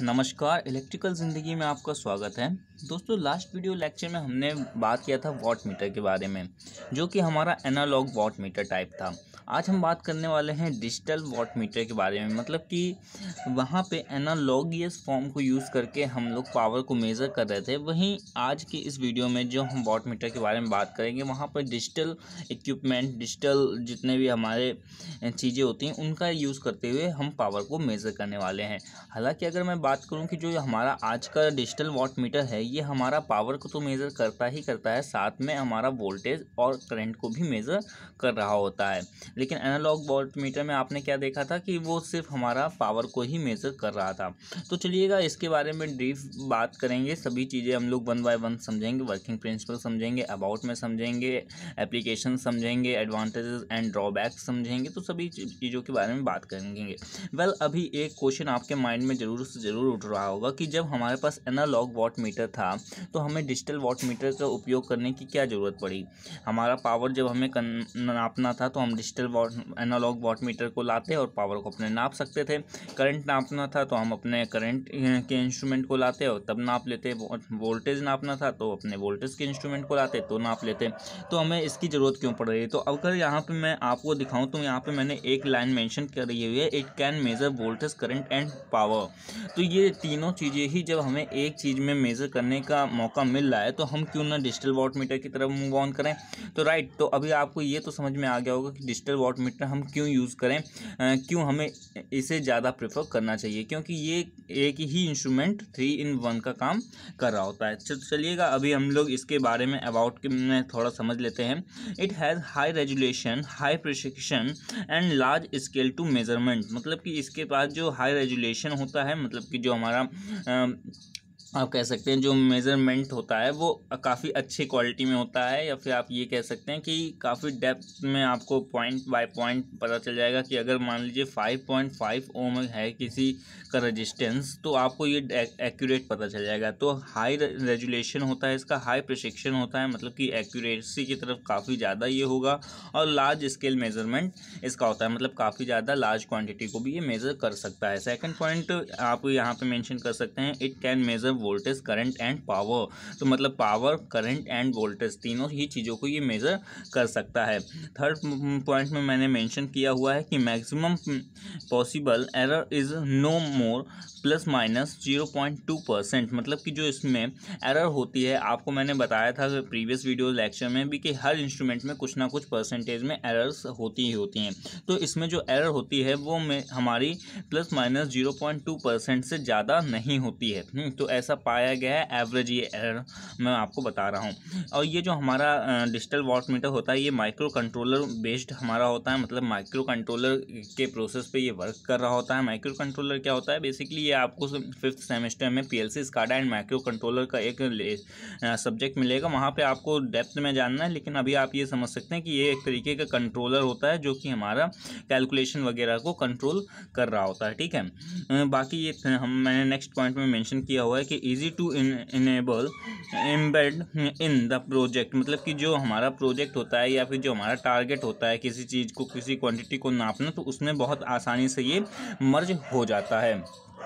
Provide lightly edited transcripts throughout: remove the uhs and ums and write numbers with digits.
नमस्कार, इलेक्ट्रिकल ज़िंदगी में आपका स्वागत है। दोस्तों, लास्ट वीडियो लेक्चर में हमने बात किया था वॉट मीटर के बारे में, जो कि हमारा एनालॉग वॉट मीटर टाइप था। आज हम बात करने वाले हैं डिजिटल वॉट मीटर के बारे में, मतलब कि वहाँ पे एनालॉगियस फॉर्म को यूज़ करके हम लोग पावर को मेज़र कर रहे थे। वहीं आज की इस वीडियो में जो हम वॉट मीटर के बारे में बात करेंगे, वहाँ पर डिजिटल इक्विपमेंट, डिजिटल जितने भी हमारे चीज़ें होती हैं, उनका यूज़ करते हुए हम पावर को मेज़र करने वाले हैं। हालांकि अगर मैं बात करूं कि जो हमारा आज का डिजिटल वॉट मीटर है, ये हमारा पावर को तो मेज़र करता ही करता है, साथ में हमारा वोल्टेज और करंट को भी मेज़र कर रहा होता है। लेकिन एनालॉग वॉट मीटर में आपने क्या देखा था कि वो सिर्फ हमारा पावर को ही मेज़र कर रहा था। तो चलिएगा इसके बारे में डीप बात करेंगे। सभी चीज़ें हम लोग वन बाय वन समझेंगे, वर्किंग प्रिंसिपल समझेंगे, अबाउट में समझेंगे, एप्लीकेशन समझेंगे, एडवांटेजेस एंड ड्रॉबैक्स समझेंगे। तो सभी चीज़ों के बारे में बात करेंगे। अभी एक क्वेश्चन आपके माइंड में ज़रूर से ज़रूर उठ रहा होगा कि जब हमारे पास एनालॉग वॉट मीटर था, तो हमें डिजिटल वॉट मीटर का उपयोग करने की क्या ज़रूरत पड़ी। हमारा पावर जब हमें नापना था, तो हम डिजिटल एनालॉग वॉट मीटर को लाते और पावर को अपने नाप सकते थे। करंट नापना था तो हम अपने करंट के इंस्ट्रूमेंट को लाते और तब नाप लेते। वोल्टेज नापना था तो अपने वोल्टेज के इंस्ट्रूमेंट को लाते तो नाप लेते। तो हमें इसकी ज़रूरत क्यों पड़ रही है। तो अगर यहाँ पे मैं आपको दिखाऊँ तो यहाँ पे मैंने एक लाइन मेंशन करी हुई है, it can measure voltage, current and power. तो ये तीनों चीज़ें ही जब हमें एक चीज़ में मेज़र करने का मौका मिल रहा है, तो हम क्यों ना डिजिटल वॉट मीटर की तरफ मूव ऑन करें। तो राइट, तो अभी आपको ये तो समझ में आ गया होगा कि डिजिटल वॉट मीटर हम क्यों यूज़ करें, क्यों हमें इसे ज़्यादा प्रेफर करना चाहिए, क्योंकि ये एक ही इंस्ट्रूमेंट 3 in 1 का काम कर रहा होता है। चलिएगा अभी हम लोग इसके बारे में अबाउट में थोड़ा समझ लेते हैं। It has high resolution, high precision and large scale to measurement. मतलब कि इसके पास जो हाई रेजुलेशन होता है, मतलब कि जो हमारा आप कह सकते हैं जो मेज़रमेंट होता है वो काफ़ी अच्छी क्वालिटी में होता है, या फिर आप ये कह सकते हैं कि काफ़ी डेप्थ में आपको पॉइंट बाय पॉइंट पता चल जाएगा कि अगर मान लीजिए 5.5 ओम है किसी का रेजिस्टेंस, तो आपको ये एक्यूरेट पता चल जाएगा। तो हाई रेजुलेशन होता है इसका, हाई प्रिसिशन होता है, मतलब कि एक्यूरेसी की तरफ काफ़ी ज़्यादा ये होगा। और लार्ज स्केल मेज़रमेंट इसका होता है, मतलब काफ़ी ज़्यादा लार्ज क्वांटिटी को भी ये मेज़र कर सकता है। सेकंड पॉइंट आप यहाँ पे मेंशन कर सकते हैं, it can measure voltage, current and power. तो मतलब पावर, करंट एंड वोल्टेज तीनों ही चीज़ों को ये मेज़र कर सकता है। थर्ड पॉइंट में मैंने मेंशन किया हुआ है कि maximum possible error is no more plus minus 0.2%। मतलब कि जो इसमें एरर होती है, आपको मैंने बताया था प्रीवियस वीडियो लेक्चर में भी कि हर इंस्ट्रूमेंट में कुछ ना कुछ परसेंटेज में एरर्स होती ही होती हैं। तो इसमें जो एरर होती है वो हमारी प्लस माइनस 0.2% से ज़्यादा नहीं होती है। तो ऐसा पाया गया है, एवरेज ये एरर मैं आपको बता रहा हूँ। और ये जो हमारा डिजिटल वॉट मीटर होता है, ये माइक्रो कंट्रोलर बेस्ड हमारा होता है, मतलब माइक्रो कंट्रोलर के प्रोसेस पे ये वर्क कर रहा होता है। माइक्रो कंट्रोलर क्या होता है, बेसिकली ये आपको 5th सेमेस्टर में PLC, SCADA and micro controller का एक सब्जेक्ट मिलेगा, वहाँ पे आपको डेप्थ में जानना है। लेकिन अभी आप ये समझ सकते हैं कि ये एक तरीके का कंट्रोलर होता है जो कि हमारा कैलकुलेशन वगैरह को कंट्रोल कर रहा होता है। ठीक है, बाकी ये मैंने नेक्स्ट पॉइंट में मेंशन किया हुआ है कि easy to enable embed in the project. मतलब कि जो हमारा प्रोजेक्ट होता है या फिर जो हमारा टारगेट होता है किसी चीज़ को, किसी क्वांटिटी को नापना, तो उसमें बहुत आसानी से ये मर्ज हो जाता है।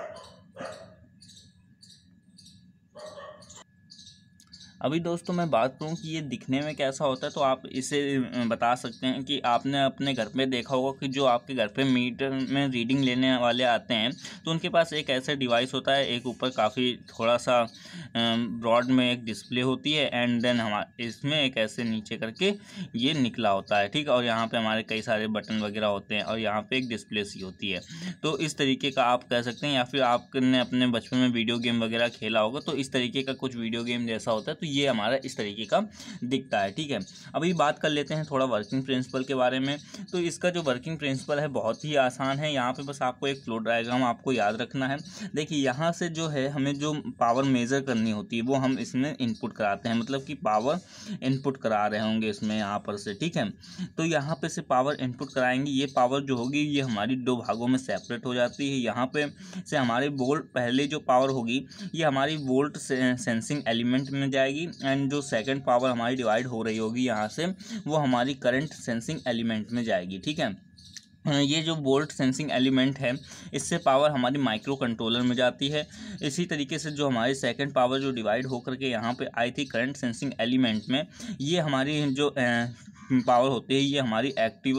अभी दोस्तों मैं बात करूं कि ये दिखने में कैसा होता है, तो आप इसे बता सकते हैं कि आपने अपने घर पे देखा होगा कि जो आपके घर पे मीटर में रीडिंग लेने वाले आते हैं, तो उनके पास एक ऐसा डिवाइस होता है, एक ऊपर काफ़ी थोड़ा सा ब्रॉड में एक डिस्प्ले होती है, एंड देन इसमें एक ऐसे नीचे करके ये निकला होता है। ठीक, और यहाँ पे हमारे कई सारे बटन वगैरह होते हैं, और यहाँ पे एक डिस्प्ले सी होती है। तो इस तरीके का आप कह सकते हैं, या फिर आपने अपने बचपन में वीडियो गेम वगैरह खेला होगा, तो इस तरीके का कुछ वीडियो गेम जैसा होता है। तो ये हमारा इस तरीके का दिखता है। ठीक है, अभी बात कर लेते हैं थोड़ा वर्किंग प्रिंसिपल के बारे में। तो इसका जो वर्किंग प्रिंसिपल है बहुत ही आसान है। यहाँ पे बस आपको एक फ्लो डायग्राम आपको याद रखना है। देखिए, यहाँ से जो है हमें जो पावर मेज़र करनी होती है वो हम इसमें इनपुट कराते हैं, मतलब कि पावर इनपुट करा रहे होंगे इसमें यहाँ पर से। ठीक है, तो यहाँ पे से पावर इनपुट कराएंगे। ये पावर जो होगी ये हमारी दो भागों में सेपरेट हो जाती है। यहाँ पे से हमारी वोल्ट, पहले जो पावर होगी ये हमारी वोल्ट सेंसिंग एलिमेंट में जाएगी, एंड जो सेकंड पावर हमारी डिवाइड हो रही होगी यहाँ से, वो हमारी करंट सेंसिंग एलिमेंट में जाएगी। ठीक है, ये जो वोल्ट सेंसिंग एलिमेंट है, इससे पावर हमारी माइक्रो कंट्रोलर में जाती है। इसी तरीके से जो हमारी सेकंड पावर जो डिवाइड होकर के यहाँ पे आई थी करंट सेंसिंग एलिमेंट में, ये हमारी जो पावर होती है ये हमारी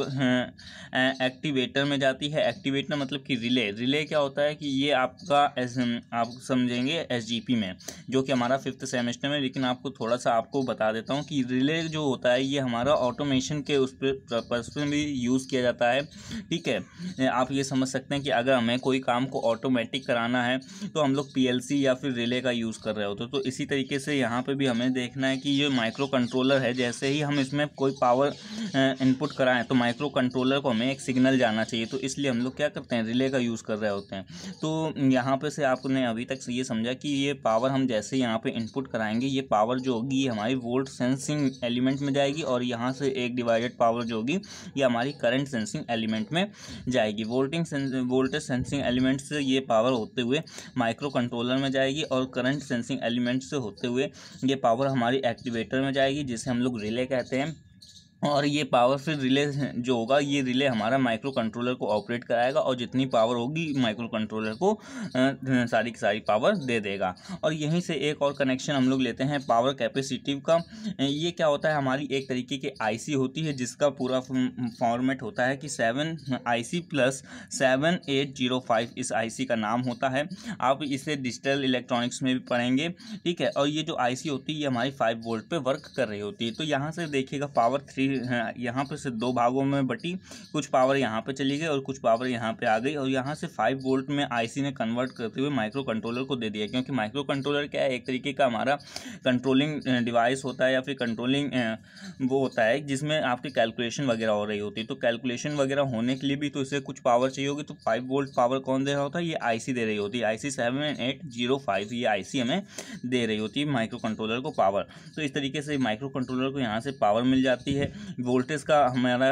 एक्टिवेटर में जाती है। एक्टिवेटर मतलब कि रिले क्या होता है कि ये आपका आप समझेंगे एसजीपी में, जो कि हमारा 5th सेमेस्टर में, लेकिन आपको थोड़ा सा आपको बता देता हूँ कि रिले जो होता है ये हमारा ऑटोमेशन के उस पर पर्पस में भी यूज़ किया जाता है। ठीक है, आप ये समझ सकते हैं कि अगर हमें कोई काम को ऑटोमेटिक कराना है तो हम लोग पीएलसी या फिर रिले का यूज़ कर रहे होते हैं। तो इसी तरीके से यहाँ पे भी हमें देखना है कि ये माइक्रो कंट्रोलर है, जैसे ही हम इसमें कोई पावर इनपुट कराएं तो माइक्रो कंट्रोलर को हमें एक सिग्नल जाना चाहिए, तो इसलिए हम लोग क्या करते हैं, रिले का यूज़ कर रहे होते हैं। तो यहाँ पे से आपने अभी तक ये समझा कि ये पावर हम जैसे यहाँ पे इनपुट कराएंगे, ये पावर जो होगी ये हमारी वोल्ट सेंसिंग एलिमेंट में जाएगी, और यहाँ से एक डिवाइडेड पावर जो होगी ये हमारी करंट सेंसिंग एलिमेंट में जाएगी। वोल्टेज सेंसिंग एलिमेंट से ये पावर होते हुए माइक्रो कंट्रोलर में जाएगी, और करंट सेंसिंग एलिमेंट से होते हुए ये पावर हमारी एक्टिवेटर में जाएगी, जिसे हम लोग रिले कहते हैं। और ये पावर फिर रिले जो होगा, ये रिले हमारा माइक्रो कंट्रोलर को ऑपरेट कराएगा, और जितनी पावर होगी माइक्रो कंट्रोलर को सारी की सारी पावर दे देगा। और यहीं से एक और कनेक्शन हम लोग लेते हैं पावर कैपेसिटिव का। ये क्या होता है, हमारी एक तरीके की आईसी होती है जिसका पूरा फॉर्मेट होता है कि 7 IC + 7805 इस आईसी का नाम होता है। आप इसे डिजिटल इलेक्ट्रॉनिक्स में भी पढ़ेंगे। ठीक है, और ये जो आईसी होती है ये हमारी 5 वोल्ट पे वर्क कर रही होती है। तो यहाँ से देखिएगा पावर 3 यहाँ पे से 2 भागों में बटी, कुछ पावर यहाँ पे चली गई और कुछ पावर यहाँ पे आ गई, और यहाँ से 5 वोल्ट में आईसी ने कन्वर्ट करते हुए माइक्रो कंट्रोलर को दे दिया। क्योंकि माइक्रो कंट्रोलर क्या है, एक तरीके का हमारा कंट्रोलिंग डिवाइस होता है, या फिर कंट्रोलिंग वो होता है जिसमें आपकी कैलकुलेशन वगैरह हो रही होती है। तो कैलकुलेशन वगैरह होने के लिए भी तो इसे कुछ पावर चाहिए होगी। तो 5 वोल्ट पावर कौन दे रहा होता है, ये आईसी दे रही होती है। IC 7805 ये आईसी हमें दे रही होती है माइक्रो कंट्रोलर को पावर। तो इस तरीके से माइक्रो कंट्रोलर को यहाँ से पावर मिल जाती है। वोल्टेज का हमारा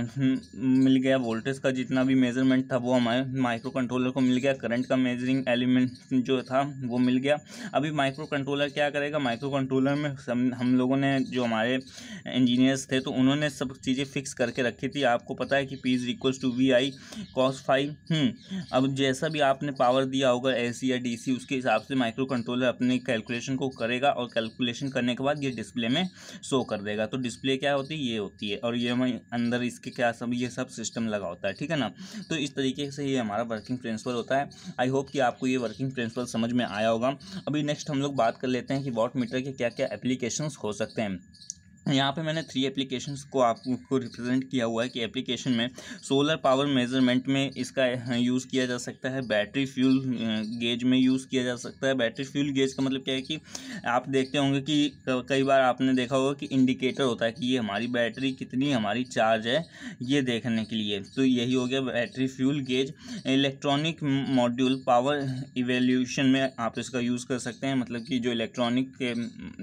मिल गया, वोल्टेज का जितना भी मेजरमेंट था वो हमारे माइक्रो कंट्रोलर को मिल गया। करंट का मेजरिंग एलिमेंट जो था वो मिल गया। अभी माइक्रो कंट्रोलर क्या करेगा, माइक्रो कंट्रोलर में हम लोगों ने जो हमारे इंजीनियर्स थे तो उन्होंने सब चीज़ें फिक्स करके रखी थी। आपको पता है कि P = VI cos phi। अब जैसा भी आपने पावर दिया होगा AC या DC, उसके हिसाब से माइक्रो कंट्रोलर अपनी कैलकुलेशन को करेगा, और कैलकुलेशन करने के बाद ये डिस्प्ले में शो कर देगा। तो डिस्प्ले क्या होती है, ये होती है, और ये मैं अंदर इसके क्या सब ये सब सिस्टम लगा होता है। ठीक है ना, तो इस तरीके से ये हमारा वर्किंग प्रिंसिपल होता है। आई होप कि आपको ये वर्किंग प्रिंसिपल समझ में आया होगा। अभी नेक्स्ट हम लोग बात कर लेते हैं कि वॉट मीटर के क्या क्या एप्लीकेशंस हो सकते हैं। यहाँ पे मैंने 3 एप्लीकेशंस को आपको रिप्रेजेंट किया हुआ है कि एप्लीकेशन में सोलर पावर मेजरमेंट में इसका यूज़ किया जा सकता है, बैटरी फ्यूल गेज में यूज़ किया जा सकता है। बैटरी फ्यूल गेज का मतलब क्या है कि आप देखते होंगे कि कई बार आपने देखा होगा कि इंडिकेटर होता है कि ये हमारी बैटरी कितनी हमारी चार्ज है, ये देखने के लिए। तो यही हो गया battery fuel gauge. Electronic module power evaluation में आप इसका यूज़ कर सकते हैं, मतलब कि जो इलेक्ट्रॉनिक के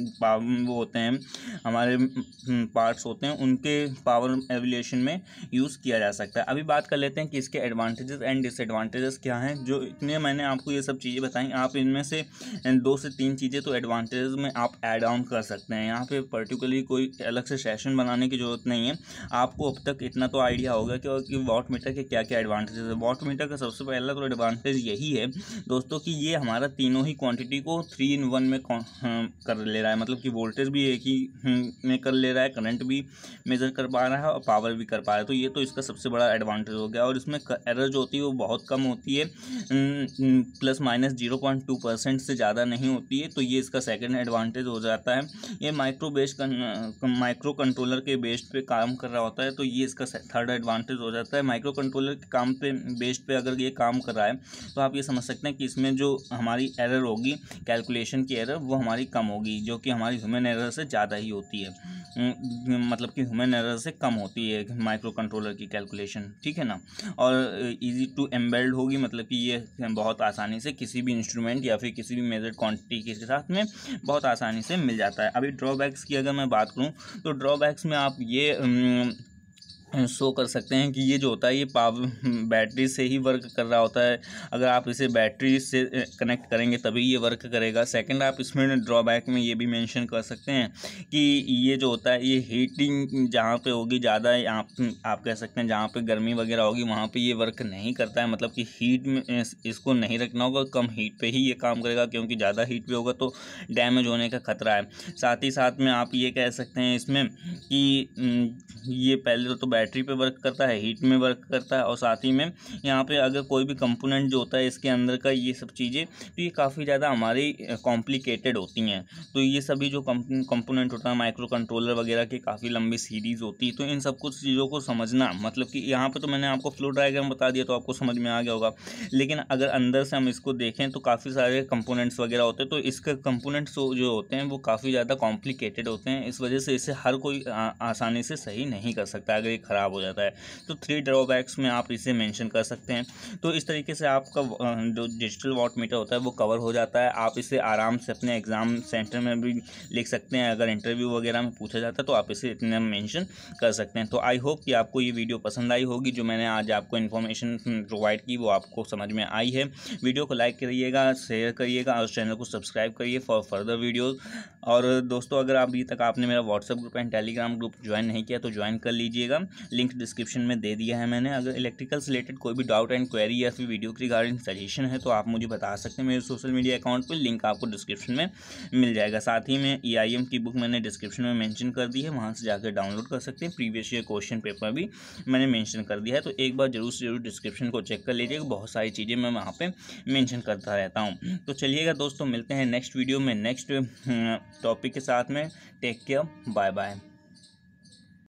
वो होते हैं हमारे पार्ट्स होते हैं, उनके पावर एवल्यूएशन में यूज़ किया जा सकता है। अभी बात कर लेते हैं कि इसके एडवांटेजेस एंड डिसएडवांटेजेस क्या हैं। जो इतने मैंने आपको ये सब चीज़ें बताई, आप इनमें से 2 से 3 चीज़ें तो एडवांटेजेस में आप ऐड ऑन कर सकते हैं। यहाँ पे पर्टिकुलरली कोई अलग से सेशन बनाने की ज़रूरत नहीं है। आपको अब तक इतना तो आइडिया होगा कि वॉट मीटर के क्या क्या एडवांटेजेस है। वॉट मीटर का सबसे पहला तो एडवांटेज यही है दोस्तों कि ये हमारा तीनों ही क्वांटिटी को 3 in 1 में कर ले रहा है। मतलब कि वोल्टेज भी एक ही में कर ले रहा है, करंट भी मेज़र कर पा रहा है और पावर भी कर पा रहा है। तो ये तो इसका सबसे बड़ा एडवांटेज हो गया। और इसमें एरर जो होती है वो बहुत कम होती है, ±0.2% से ज़्यादा नहीं होती है। तो ये इसका सेकंड एडवांटेज हो जाता है। ये माइक्रो कंट्रोलर के बेस्ड पे काम कर रहा होता है, तो ये इसका थर्ड एडवांटेज हो जाता है। माइक्रो कंट्रोलर के काम पे बेस्ड पे अगर ये काम कर रहा है तो आप ये समझ सकते हैं कि इसमें जो हमारी एरर होगी, कैलकुलेशन की एरर, वो हमारी कम होगी, जो कि हमारी ह्यूमन एरर से ज़्यादा ही होती है। मतलब कि ह्यूमन एरर से कम होती है माइक्रो कंट्रोलर की कैलकुलेशन। ठीक है ना, और इजी टू एम्बेल्ड होगी, मतलब कि ये बहुत आसानी से किसी भी इंस्ट्रूमेंट या फिर किसी भी मेजर्ड क्वांटिटी के साथ में बहुत आसानी से मिल जाता है। अभी ड्रॉबैक्स की अगर मैं बात करूँ तो ड्रॉबैक्स में आप ये शो कर सकते हैं कि ये जो होता है ये पावर बैटरी से ही वर्क कर रहा होता है। अगर आप इसे बैटरी से कनेक्ट करेंगे तभी ये वर्क करेगा। सेकंड, आप इसमें ड्रॉबैक में ये भी मेंशन कर सकते हैं कि ये जो होता है ये हीटिंग जहाँ पे होगी ज़्यादा, आप कह सकते हैं जहाँ पे गर्मी वगैरह होगी वहाँ पे ये वर्क नहीं करता है, मतलब कि हीट में इसको नहीं रखना होगा, कम हीट पे ही ये काम करेगा, क्योंकि ज़्यादा हीट पे होगा तो डैमेज होने का खतरा है। साथ ही साथ में आप ये कह सकते हैं इसमें कि ये पहले तो बैटरी पे वर्क करता है, हीट में वर्क करता है, और साथ ही में यहाँ पे अगर कोई भी कंपोनेंट जो होता है इसके अंदर का ये सब चीज़ें, तो ये काफ़ी ज़्यादा हमारी कॉम्प्लिकेटेड होती हैं। तो ये सभी जो कंपोनेंट होता है माइक्रो कंट्रोलर वगैरह की काफ़ी लंबी सीरीज़ होती है। तो इन सब कुछ चीज़ों को समझना, मतलब कि यहाँ पे तो मैंने आपको फ्लो डायग्राम बता दिया तो आपको समझ में आ गया होगा, लेकिन अगर अंदर से हम इसको देखें तो काफ़ी सारे कंपोनेंट्स वगैरह होते हैं। तो इसके कंपोनेंट्स जो होते हैं वो काफ़ी ज़्यादा कॉम्प्लिकेटेड होते हैं, इस वजह से इसे हर कोई आसानी से सही नहीं कर सकता अगर ये ख़राब हो जाता है। तो 3 ड्रॉबैक्स में आप इसे मेंशन कर सकते हैं। तो इस तरीके से आपका जो डिजिटल वॉट मीटर होता है वो कवर हो जाता है। आप इसे आराम से अपने एग्ज़ाम सेंटर में भी लिख सकते हैं, अगर इंटरव्यू वगैरह में पूछा जाता है तो आप इसे इतने मेंशन कर सकते हैं। तो आई होप कि आपको ये वीडियो पसंद आई होगी, जो मैंने आज आपको इन्फॉर्मेशन प्रोवाइड की वो आपको समझ में आई है। वीडियो को लाइक करिएगा, शेयर करिएगा और चैनल को सब्सक्राइब करिए फॉर फर्दर वीडियोज़। और दोस्तों, अगर अभी तक आपने मेरा WhatsApp group and Telegram group join नहीं किया तो ज्वाइन कर लीजिएगा, लिंक डिस्क्रिप्शन में दे दिया है मैंने। अगर इलेक्ट्रिकल से रिलेटेड कोई भी डाउट एंड क्वेरी या फिर वीडियो के रिगार्डिंग सजेशन है तो आप मुझे बता सकते हैं मेरे सोशल मीडिया अकाउंट पर, लिंक आपको डिस्क्रिप्शन में मिल जाएगा। साथ ही में EIM की बुक मैंने डिस्क्रिप्शन में मेंशन कर दी है, वहाँ से जाकर डाउनलोड कर सकते हैं। प्रीवियस ईयर क्वेश्चन पेपर भी मैंने मेंशन कर दिया है, तो एक बार जरूर से जरूर डिस्क्रिप्शन को चेक कर लीजिएगा, बहुत सारी चीज़ें मैं वहाँ पे मेंशन करता रहता हूँ। तो चलिएगा दोस्तों, मिलते हैं नेक्स्ट वीडियो में नेक्स्ट टॉपिक के साथ में। Take care, bye bye.